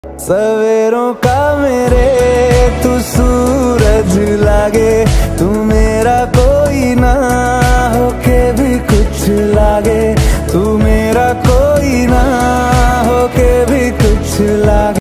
सवेरों का मेरे तू सूरज लागे, तू मेरा कोई ना होके भी कुछ लागे, तू मेरा कोई ना होके भी कुछ लागे।